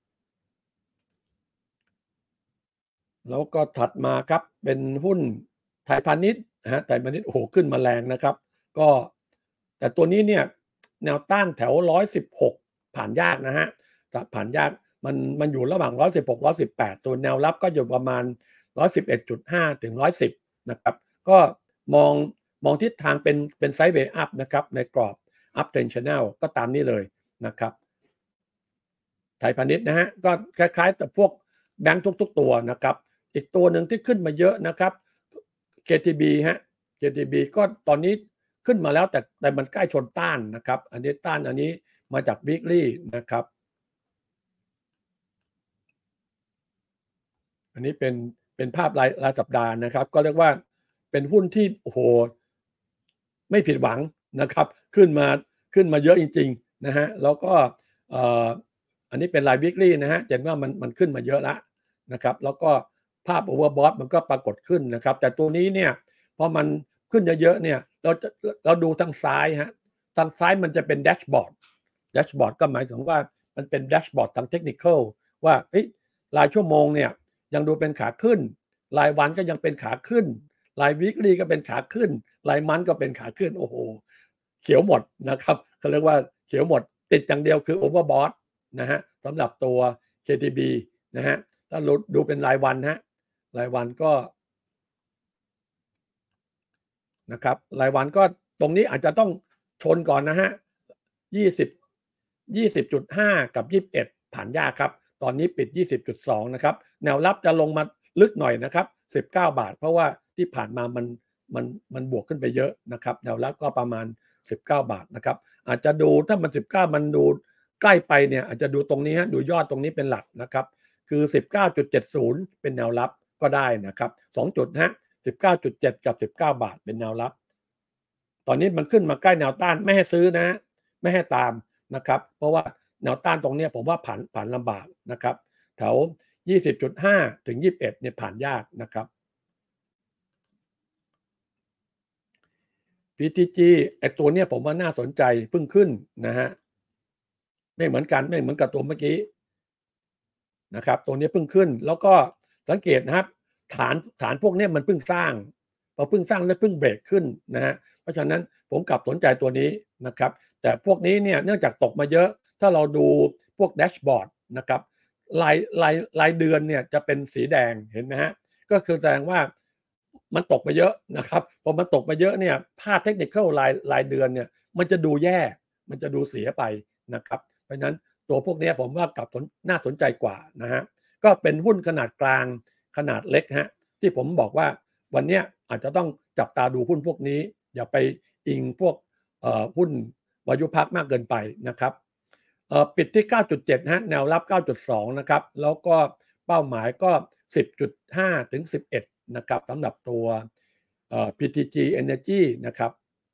แล้วก็ถัดมาครับเป็นหุ้นไทยพาณิชย์นะฮะไทยพาณิชย์โอ้โหขึ้นมาแรงนะครับก็แต่ตัวนี้เนี่ยแนวต้านแถวหนึ่งร้อยสิบหกผ่านยากนะฮะจะผ่านยากมันมันอยู่ระหว่างหนึ่งร้อยสิบหก หนึ่งร้อยสิบแปดตัวแนวรับก็อยู่ประมาณ หนึ่งร้อยสิบเอ็ดจุดห้า ถึงหนึ่งร้อยสิบนะครับก็มองมองทิศทางเป็นเป็นไซด์เวย์อัพนะครับในกรอบ up trend channel ก็ตามนี้เลยนะครับไทยพาณิชย์นะฮะก็คล้ายๆแต่พวกแบงค์ทุกๆตัวนะครับอีกตัวหนึ่งที่ขึ้นมาเยอะนะครับ เค ที บี ฮะ เค ที บี ก็ตอนนี้ขึ้นมาแล้วแต่แต่มันใกล้ชนต้านนะครับอันนี้ต้านอันนี้มาจาก weekly นะครับอันนี้เป็นเป็นภาพรายรายสัปดาห์นะครับก็เรียกว่าเป็นหุ้นที่โอ้โหไม่ผิดหวังนะครับขึ้นมาขึ้นมาเยอะจริงๆนะฮะแล้วก็เอ่ออันนี้เป็นราย weekly นะฮะเห็นว่ามันมันขึ้นมาเยอะแล้วนะครับแล้วก็ภาพ overbought มันก็ปรากฏขึ้นนะครับแต่ตัวนี้เนี่ยพอมันขึ้นเยอะๆเนี่ยเราจะเราดูทางซ้ายฮะทางซ้ายมันจะเป็นแดชบอร์ดแดชบอร์ดก็หมายถึงว่ามันเป็นแดชบอร์ดทางเทคนิคอลว่าเฮ้ยรายชั่วโมงเนี่ยยังดูเป็นขาขึ้นรายวันก็ยังเป็นขาขึ้นราย weekly ก็เป็นขาขึ้นรายมันก็เป็นขาขึ้นโอ้โหเขียวหมดนะครับเขาเรียกว่าเขียวหมดติดอย่างเดียวคือ overbought นะฮะสำหรับตัว เค ที บี นะฮะถ้าดูเป็นรายวันฮะรายวันก็นะครับรายวันก็ตรงนี้อาจจะต้องชนก่อนนะฮะยี่สิบ ยี่สิบจุดห้า กับยี่สิบเอ็ดผ่านยากครับตอนนี้ปิด ยี่สิบจุดสอง นะครับแนวรับจะลงมาลึกหน่อยนะครับสิบเก้าบาทเพราะว่าที่ผ่านมามันมันมันบวกขึ้นไปเยอะนะครับแนวรับก็ประมาณสิบเก้าบาทนะครับอาจจะดูถ้ามันสิบเก้ามันดูใกล้ไปเนี่ยอาจจะดูตรงนี้ฮะดูยอดตรงนี้เป็นหลักนะครับคือ สิบเก้าจุดเจ็ดศูนย์ เป็นแนวรับก็ได้นะครับสองจุดฮะ สิบเก้าจุดเจ็ด กับสิบเก้าบาทเป็นแนวรับตอนนี้มันขึ้นมาใกล้แนวต้านไม่ให้ซื้อนะไม่ให้ตามนะครับเพราะว่าแนวต้านตรงนี้ผมว่าผ่านผ่านลำบากนะครับแถว ยี่สิบจุดห้า ถึงยี่สิบเอ็ดเนี่ยผ่านยากนะครับ พี ที จี ไอ้ตัวเนี้ยผมว่าน่าสนใจเพิ่งขึ้นนะฮะไม่เหมือนกันไม่เหมือนกับตัวเมื่อกี้นะครับตัวนี้เพิ่งขึ้นแล้วก็สังเกตนะครับฐานฐานพวกนี้มันเพิ่งสร้างพอเพิ่งสร้างแล้วเพิ่งเบรกขึ้นนะฮะเพราะฉะนั้นผมกลับสนใจตัวนี้นะครับแต่พวกนี้เนี่ยเนื่องจากตกมาเยอะถ้าเราดูพวกแดชบอร์ดนะครับรายรายรายเดือนเนี่ยจะเป็นสีแดงเห็นไหมฮะก็คือแสดงว่ามันตกมาเยอะนะครับพอมันตกมาเยอะเนี่ยภาพเทคนิครายรายเดือนเนี่ยมันจะดูแย่มันจะดูเสียไปนะครับเพราะฉะนั้นตัวพวกนี้ผมว่ากลับน่าสนใจกว่านะฮะก็เป็นหุ้นขนาดกลางขนาดเล็กฮะที่ผมบอกว่าวันนี้อาจจะต้องจับตาดูหุ้นพวกนี้อย่าไปอิงพวกหุ้นวายุพักมากเกินไปนะครับปิดที่ เก้าจุดเจ็ด ฮะแนวรับ เก้าจุดสอง นะครับแล้วก็เป้าหมายก็ สิบจุดห้า ถึง สิบเอ็ด นะครับสำหรับตัว พี ที จี Energy นะครับ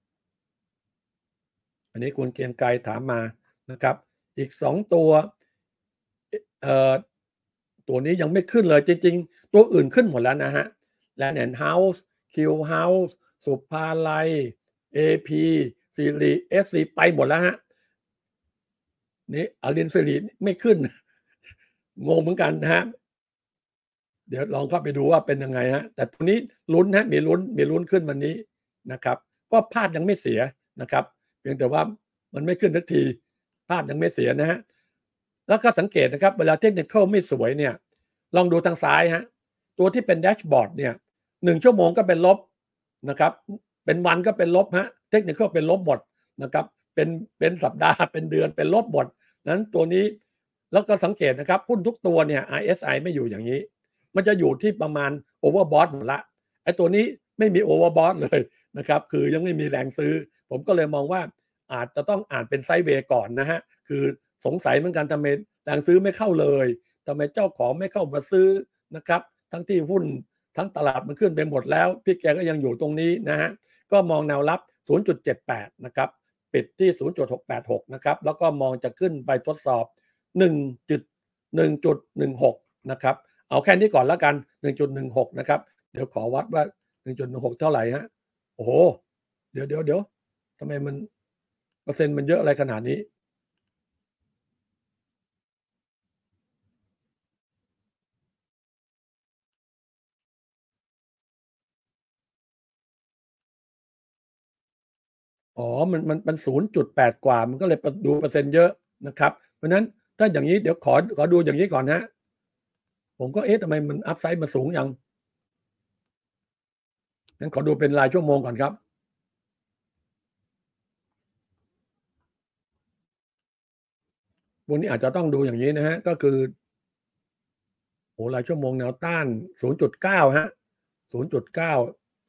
อันนี้คุณเกรียงไกรถามมานะครับอีกสองตัวเอ่อตัวนี้ยังไม่ขึ้นเลยจริงๆตัวอื่นขึ้นหมดแล้วนะฮะ Land and House Q House สุภาลัย เอ พี สิริ เอส ซี ไปหมดแล้วฮะนี่อรินสิริไม่ขึ้นงงเหมือนกันนะฮะเดี๋ยวลองเข้าไปดูว่าเป็นยังไงฮะแต่ตัวนี้ลุ้นฮะมีลุ้นมีลุ้นขึ้นวันนี้นะครับก็ภาพยังไม่เสียนะครับเพียงแต่ว่ามันไม่ขึ้นสักทีภาพยังไม่เสียนะฮะแล้วก็สังเกตนะครับเวลาเทคนิคไม่สวยเนี่ยลองดูทางซ้ายฮะตัวที่เป็นแดชบอร์ดเนี่ยหนึ่งชั่วโมงก็เป็นลบนะครับเป็นวันก็เป็นลบฮะเทคนิคเป็นลบหมดนะครับเป็นเป็นสัปดาห์เป็นเดือนเป็นลบหมดนั้นตัวนี้แล้วก็สังเกตนะครับหุ้นทุกตัวเนี่ย อาร์ เอส ไอ ไม่อยู่อย่างนี้มันจะอยู่ที่ประมาณโอเวอร์บอทหมดละไอ้ตัวนี้ไม่มีโอเวอร์บอทเลยนะครับคือยังไม่มีแรงซื้อผมก็เลยมองว่าอาจจะต้องอ่านเป็นไซด์เวย์ก่อนนะฮะคือสงสัยเหมือนกันทำไมแรงซื้อไม่เข้าเลยทำไมเจ้าของไม่เข้ามาซื้อนะครับทั้งที่หุ้นทั้งตลาดมันขึ้นไปหมดแล้วพี่แกก็ยังอยู่ตรงนี้นะฮะก็มองแนวรับ ศูนย์จุดเจ็ดแปด นะครับปิดที่ ศูนย์จุดหกแปดหก นะครับแล้วก็มองจะขึ้นไปทดสอบ หนึ่งจุดหนึ่งหก นะครับเอาแค่นี้ก่อนแล้วกัน หนึ่งจุดหนึ่งหก นะครับเดี๋ยวขอวัดว่า หนึ่งจุดหนึ่งหก เท่าไหร่ฮะโอ้โหเดี๋ยวเดี๋ยวเดี๋ยวทำไมมันเปอร์เซ็นต์มันเยอะอะไรขนาดนี้อ๋อมันมันมัน ศูนย์จุดแปด กว่ามันก็เลยดูเปอร์เซ็นต์เยอะนะครับเพราะฉะนั้นถ้าอย่างนี้เดี๋ยวขอขอดูอย่างนี้ก่อนนะผมก็เอ๊ะทำไมมันอัพไซด์มาสูงอย่างงั้นขอดูเป็นรายชั่วโมงก่อนครับวันนี้อาจจะต้องดูอย่างนี้นะฮะก็คือโอ้รายชั่วโมงแนวต้าน ศูนย์จุดเก้า ฮะ ศูนย์จุดเก้า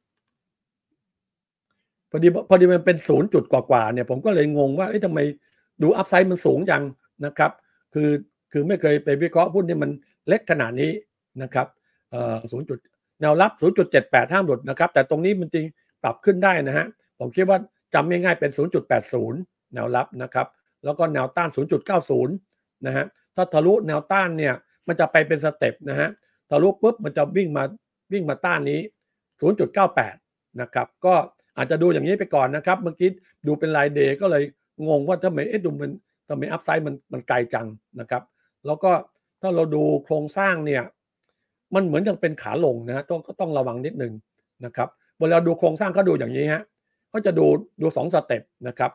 พอดีพอดีมันเป็นศูนย์จุดกว่าๆเนี่ยผมก็เลยงงว่าเอ๊ะทำไมดูอัพไซด์มันสูงจังนะครับคือคือไม่เคยไปวิเคราะห์หุ้นที่มันเล็กขนาดนี้นะครับเอ่อศูนย์จุดแนวรับ ศูนย์จุดเจ็ดแปด ห้ามหลุดนะครับแต่ตรงนี้มันจริงปรับขึ้นได้นะฮะผมคิดว่าจำง่ายๆเป็น ศูนย์จุดแปดศูนย์ แนวรับนะครับแล้วก็แนวต้าน ศูนย์จุดเก้าศูนย์ นะฮะถ้าทะลุแนวต้านเนี่ยมันจะไปเป็นสเต็ปนะฮะทะลุปุ๊บมันจะวิ่งมาวิ่งมาต้านนี้ ศูนย์จุดเก้าแปด นะครับก็อาจจะดูอย่างนี้ไปก่อนนะครับเมื่อกี้ดูเป็นรายเดย์ก็เลยงงว่าทำไมเอ๊ะดูมันทำไมอัพไซด์มันมันไกลจังนะครับแล้วก็ถ้าเราดูโครงสร้างเนี่ยมันเหมือนยังเป็นขาลงนะฮะต้องก็ต้องระวังนิดนึงนะครับเวลาดูโครงสร้างก็ดูอย่างนี้ฮะก็จะดูดูสองสเต็ปนะครับ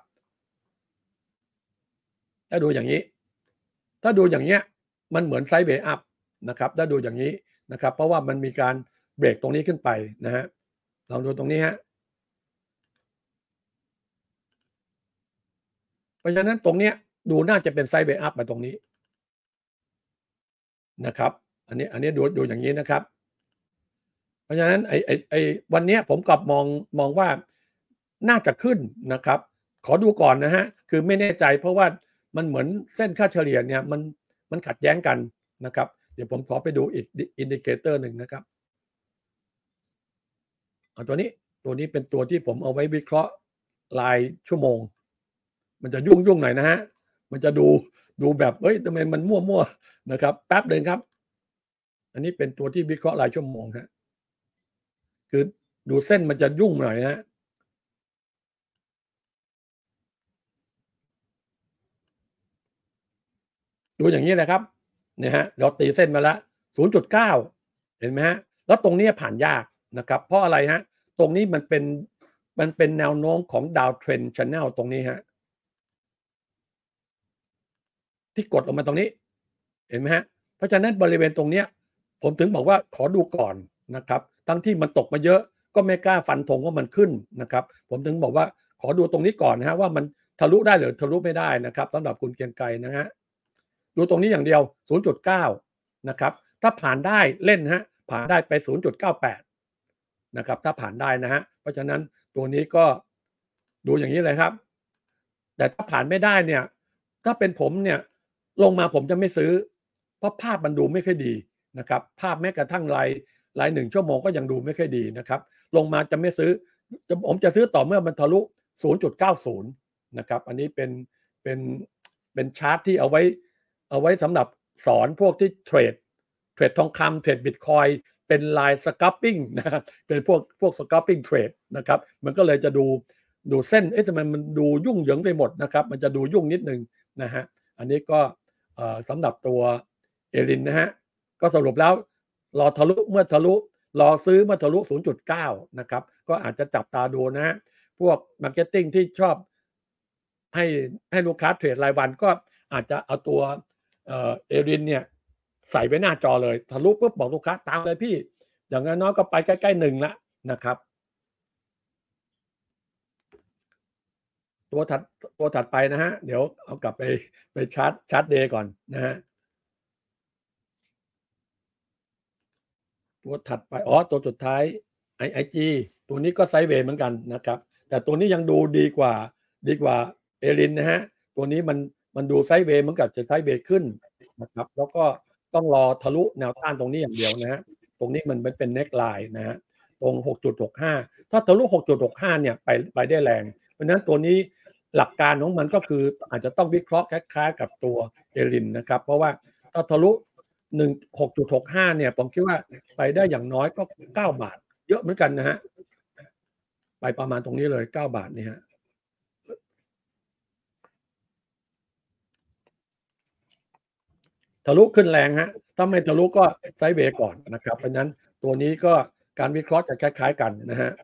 ถ้าดูอย่างนี้ถ้าดูอย่างเงี้ยมันเหมือนไซด์เวย์อัพนะครับถ้าดูอย่างนี้นะครับเพราะว่ามันมีการเบรกตรงนี้ขึ้นไปนะฮะลองดูตรงนี้ฮะ เพราะฉะนั้นตรงเนี้ยดูน่าจะเป็นไซด์เวย์อัพมาตรงนี้นะครับอันนี้อันนี้ดูดูอย่างนี้นะครับเพราะฉะนั้นไอ้ไอ้ไอ้วันนี้ผมกลับมองมองว่าน่าจะขึ้นนะครับขอดูก่อนนะฮะคือไม่แน่ใจเพราะว่ามันเหมือนเส้นค่าเฉลี่ยเนี่ยมันมันขัดแย้งกันนะครับเดี๋ยวผมขอไปดูอีกอินดิเคเตอร์หนึ่งนะครับเอาตัวนี้ตัวนี้เป็นตัวที่ผมเอาไว้วิเคราะห์รายชั่วโมงมันจะยุ่งยุ่งหน่อยนะฮะมันจะดูดูแบบเฮ้ยทำไมมันมั่วๆนะครับแป๊บหนึ่งครับอันนี้เป็นตัวที่วิเคราะห์รายชั่วโมงครับคือดูเส้นมันจะยุ่งหน่อยนะดูอย่างนี้นะครับเนี่ยฮะเราตีเส้นมาแล้ว ศูนย์จุดเก้า เห็นไหมฮะแล้วตรงนี้ผ่านยากนะครับเพราะอะไรฮะตรงนี้มันเป็นมันเป็นแนวโน้มของดาวเทรนด์ Channel ตรงนี้ฮะที่กดลงมาตรงนี้เห็นไหมฮะเพราะฉะนั้นบริเวณตรงเนี้ยผมถึงบอกว่าขอดูก่อนนะครับทั้งที่มันตกมาเยอะก็ไม่กล้าฟันธงว่ามันขึ้นนะครับผมถึงบอกว่าขอดูตรงนี้ก่อนนะฮะว่ามันทะลุได้หรือทะลุไม่ได้นะครับสำหรับคุณเกรียงไกรนะฮะดูตรงนี้อย่างเดียว ศูนย์จุดเก้า นะครับถ้าผ่านได้เล่นฮะผ่านได้ไป ศูนย์จุดเก้าแปด นะครับถ้าผ่านได้นะฮะเพราะฉะนั้นตัวนี้ก็ดูอย่างนี้เลยครับแต่ถ้าผ่านไม่ได้เนี่ยถ้าเป็นผมเนี่ยลงมาผมจะไม่ซื้อเพราะภาพมันดูไม่ค่อยดีนะครับภาพแม้กระทั่งรายรายหนึ่งชั่วโมงก็ยังดูไม่ค่อยดีนะครับลงมาจะไม่ซื้อผมจะซื้อต่อเมื่อมันทะลุ ศูนย์จุดเก้าศูนย์ นะครับอันนี้เป็นเป็นเป็นชาร์ตที่เอาไว้เอาไว้สำหรับสอนพวกที่เทรดเทรดทองคำเทรดบิตคอยเป็นลายสกับปิ้งนะเป็นพวกพวกสกับปิ้งเทรดนะครับมันก็เลยจะดูดูเส้นเอ๊ะทำไมมันดูยุ่งเหยิงไปหมดนะครับมันจะดูยุ่งนิดนึงนะฮะอันนี้ก็สำหรับตัวเอลินนะฮะก็สรุปแล้วรอทะลุเมื่อทะลุรอซื้อเมื่อทะลุ ศูนย์จุดเก้า นะครับก็อาจจะจับตาดูนะฮะพวกมาร์เก็ตติ้งที่ชอบให้ให้ลูกค้าเทรดรายวันก็อาจจะเอาตัวเอ่อเอรินเนี่ยใส่ไว้หน้าจอเลยทะลุปุ๊บบอกลูกค้าตามเลยพี่อย่างน้อยก็ไปใกล้ๆหนึ่งละนะครับตัวถัดตัวถัดไปนะฮะเดี๋ยวเอากลับไปไปชาร์ตชาร์ตเดย์ก่อนนะฮะตัวถัดไปอ๋อตัวสุดท้าย ไอ ไอ จี ตัวนี้ก็ไซด์เวย์เหมือนกันนะครับแต่ตัวนี้ยังดูดีกว่าดีกว่าเอรินนะฮะตัวนี้มันมันดูไซด์เวย์เหมือนกับจะไซด์เวย์ขึ้นนะครับแล้วก็ต้องรอทะลุแนวต้านตรงนี้อย่างเดียวนะฮะตรงนี้มันเป็นเน็กไลน์นะฮะตรง หกจุดหกห้า ถ้าทะลุ หกจุดหกห้า เนี่ยไปไปได้แรงเพราะฉะนั้นตัวนี้หลักการของมันก็คืออาจจะต้องวิเคราะห์คล้ายๆกับตัวเอรินนะครับเพราะว่าถ้าทะลุหนึ่ง หกจุดหกห้า เนี่ยผมคิดว่าไปได้อย่างน้อยก็เก้าบาทเยอะเหมือนกันนะฮะไปประมาณตรงนี้เลยเก้าบาทนี่ฮะทะลุขึ้นแรงฮะถ้าไม่ทะลุก็ไซด์เวย์ก่อนนะครับเพราะฉะนั้นตัวนี้ก็การวิเคราะห์จะคล้ายๆกันนะฮะ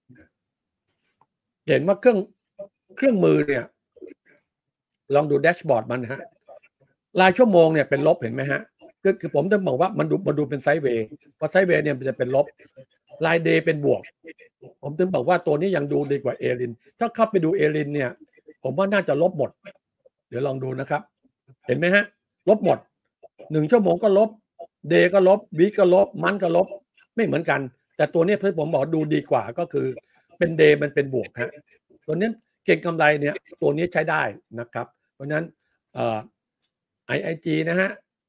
เห็นว่าเครื่องเครื่องมือเนี่ยลองดูแดชบอร์ดมันฮะรายชั่วโมงเนี่ยเป็นลบเห็นไหมฮะคือคือผมจะบอกว่ามันดูมันดูเป็นไซด์เวย์พอไซด์เวย์เนี่ยมันจะเป็นลบรายเดย์เป็นบวกผมถึงบอกว่าตัวนี้ยังดูดีกว่าเอรินถ้าเข้าไปดูเอรินเนี่ยผมว่าน่าจะลบหมดเดี๋ยวลองดูนะครับเห็นไหมฮะลบหมดหนึ่งชั่วโมงก็ลบเดย์ก็ลบวีคก็ลบมันก็ลบไม่เหมือนกันแต่ตัวนี้เพื่อผมบอกดูดีกว่าก็คือเป็นเดย์มันเป็นบวกฮะตัวนี้เก็งกำไรเนี่ยตัวนี้ใช้ได้นะครับเพราะฉะนั้นเอ่อ ไอ ไอ จี นะฮะ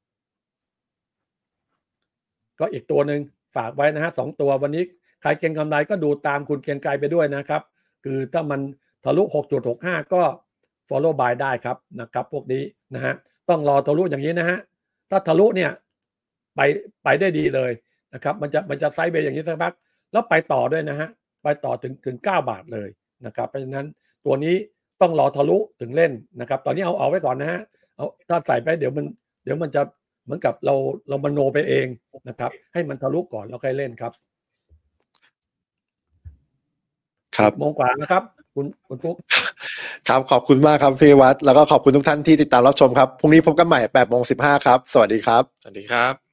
ก็อีกตัวหนึ่งฝากไว้นะฮะสองตัววันนี้ใครเก็งกำไรก็ดูตามคุณเกรียงไกรไปด้วยนะครับคือถ้ามันทะลุ หกจุดหกห้า ก็ follow buy ได้ครับนะครับพวกนี้นะฮะต้องรอทะลุอย่างนี้นะฮะถ้าทะลุเนี่ยไปไปได้ดีเลยนะครับมันจะมันจะไซด์เวย์อย่างนี้สักพักแล้วไปต่อด้วยนะฮะไปต่อถึงถึงเก้าบาทเลยนะครับเพราะฉะนั้นตัวนี้ต้องรอทะลุถึงเล่นนะครับตอนนี้เอาเอาไว้ก่อนนะฮะเอาถ้าใส่ไปเดี๋ยวมันเดี๋ยวมันจะเหมือนกับเราเรามโนไปเองนะครับให้มันทะลุก่อนแล้วค่อยเล่นครับครับโมงกว่านะครับคุณคุณฟุ๊กครับขอบคุณมากครับพี่วัดแล้วก็ขอบคุณทุกท่านที่ติดตามรับชมครับพรุ่งนี้พบกันใหม่แปดโมงสิบห้าครับสวัสดีครับสวัสดีครับ